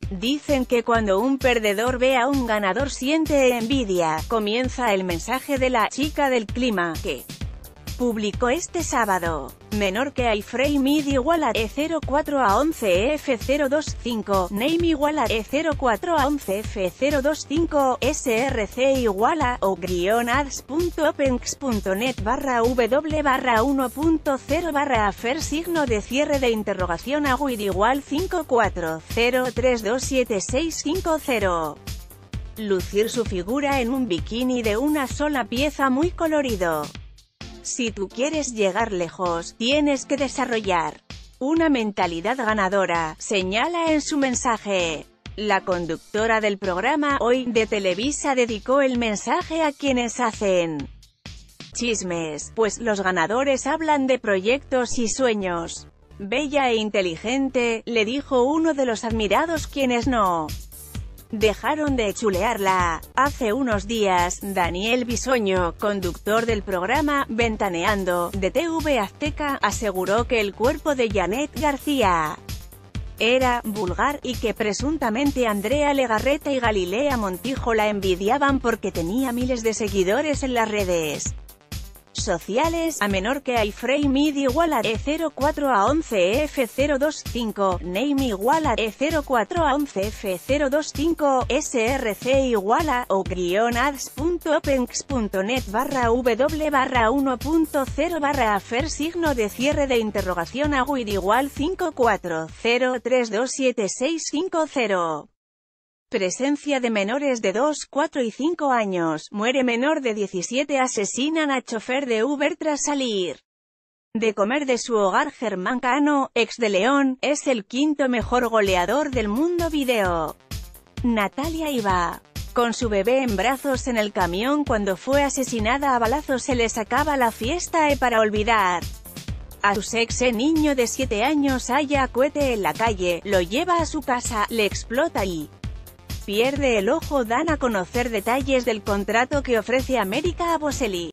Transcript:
Dicen que cuando un perdedor ve a un ganador siente envidia. Comienza el mensaje de la chica del clima, que publicó este sábado. Menor que iframe id igual a E04 a 11 EF025, name igual a E04 a 11 F025, src igual a o-ads.openx.net /w/1.0 signo de cierre de interrogación agüid igual 540327650. Lucir su figura en un bikini de una sola pieza muy colorido. Si tú quieres llegar lejos, tienes que desarrollar una mentalidad ganadora, señala en su mensaje. La conductora del programa Hoy de Televisa dedicó el mensaje a quienes hacen chismes, pues los ganadores hablan de proyectos y sueños. Bella e inteligente, le dijo uno de los admirados quienes no dejaron de chulearla. Hace unos días, Daniel Bisoño, conductor del programa Ventaneando, de TV Azteca, aseguró que el cuerpo de Janet García era vulgar, y que presuntamente Andrea Legarreta y Galilea Montijo la envidiaban porque tenía miles de seguidores en las redes sociales. A menor que iframe id igual a E04 a 11 EF025, name igual a E04 a 11 F025, src igual a o-ads.openx.net /w/1.0 signo de cierre de interrogación agüid igual 540327650. Presencia de menores de 2, 4 y 5 años. Muere menor de 17. Asesinan a chofer de Uber tras salir de comer de su hogar. Germán Cano, ex de León, es el quinto mejor goleador del mundo. Video. Natalia iba con su bebé en brazos en el camión cuando fue asesinada a balazos. Se les acaba la fiesta para olvidar a su ex. Niño de 7 años halla a cohete en la calle, lo lleva a su casa, le explota y pierde el ojo. Dan a conocer detalles del contrato que ofrece América a Boselli.